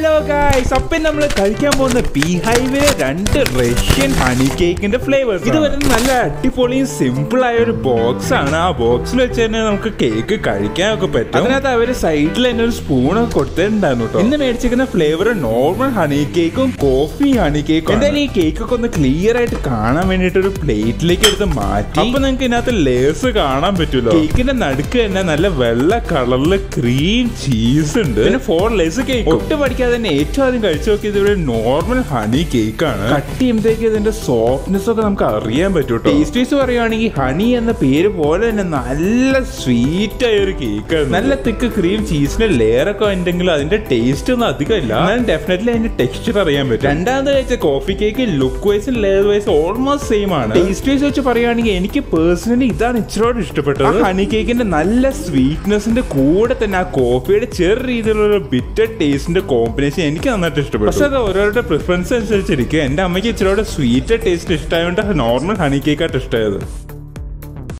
Hello guys, അപ്പം നമ്മൾ കഴിക്കാൻ പോകുന്ന Hive-ലെ രണ്ട് റഷ്യൻ ഹണി കേക്കിന്റെ ഫ്ലേവേഴ്സ്. ഇത് വരുന്നത് നല്ല അടിപൊളിയും സിമ്പിൾ ആയ ഒരു ബോക്സ് ആണ്. ആ ബോക്സിൽ വെച്ച് തന്നെ നമുക്ക് കേക്ക് കഴിക്കാനൊക്കെ പറ്റും. അതിനകത്ത് അവര് സൈഡിൽ തന്നെ ഒരു സ്പൂണൊക്കെ കൊടുത്തിട്ടുണ്ടായിരുന്നു കേട്ടോ. ഇന്ന് മേടിച്ചിരിക്കുന്ന ഫ്ലേവർ നോർമൽ ഹണി കേക്കും കോഫി ഹണി കേക്കും. എന്തായാലും ഈ കേക്കൊക്കെ ഒന്ന് ക്ലിയർ ആയിട്ട് കാണാൻ വേണ്ടിട്ട് ഒരു പ്ലേറ്റിലേക്ക് എടുത്ത് മാറ്റി. അപ്പൊ നിങ്ങൾക്ക് ഇതിനകത്ത് ലേയേഴ്സ് കാണാൻ പറ്റുമല്ലോ. കേക്കിന്റെ നടുക്ക് തന്നെ നല്ല വെള്ള കളറില് ക്രീം ചീസ് ഉണ്ട്. പിന്നെ 4 ലേയേഴ്സ് കേക്ക്. ഒട്ടും പഠിക്കാതെ തന്നെ ഏറ്റവും ആദ്യം കഴിച്ചു നോക്കിയത് ഇവിടെ നോർമൽ ഹണി കേക്ക് ആണ്. കട്ട് ചെയ്യുമ്പോഴത്തേക്ക് ഇതിന്റെ സോഫ്റ്റ്നെസ് ഒക്കെ നമുക്ക് അറിയാൻ പറ്റും. ടേസ്റ്റ് വൈസ് പറയുകയാണെങ്കിൽ ഹണി എന്ന പേര് പോലെ തന്നെ നല്ല സ്വീറ്റ് ആയ ഒരു കേക്ക് ആണ്. നല്ല തിക്ക് ക്രീം ചീസിന്റെ ലെയർ ഒക്കെ ഉണ്ടെങ്കിൽ അതിന്റെ ടേസ്റ്റ് ഒന്നും അധികം ഇല്ല. എന്നാലും ഡെഫിനറ്റ്ലി അതിന്റെ ടെക്സ്ചർ അറിയാൻ പറ്റും. രണ്ടാമത് കഴിച്ച കോഫി കേക്ക് ലുക്ക് വൈസും ലെയർ വൈസും ഓൾമോസ്റ്റ് സെയിം ആണ്. ടേസ്റ്റ് വൈസ് വെച്ച് പറയുകയാണെങ്കിൽ എനിക്ക് പേഴ്സണലി ഇതാണ് ഇച്ചിരി ഇഷ്ടപ്പെട്ടത്. ഹണി കേക്കിന്റെ നല്ല സ്വീറ്റ്നെസിന്റെ കൂടെ തന്നെ ആ കോഫിയുടെ ചെറിയ രീതിയിലുള്ള ബിറ്റർ ടേസ്റ്റിന്റെ കോമ്പിനേഷൻ എനിക്ക് നന്നായിട്ട് ഇഷ്ടപ്പെട്ടു. പക്ഷെ അത് ഓരോരുടെ പ്രിഫറൻസ് അനുസരിച്ചിരിക്കും. എന്റെ അമ്മയ്ക്ക് ഇച്ചിരി സ്വീറ്റ് ടേസ്റ്റ് ഇഷ്ടമായതുകൊണ്ട് നോർമൽ ഹണി കേക്കായിട്ട് ഇഷ്ടമായത്.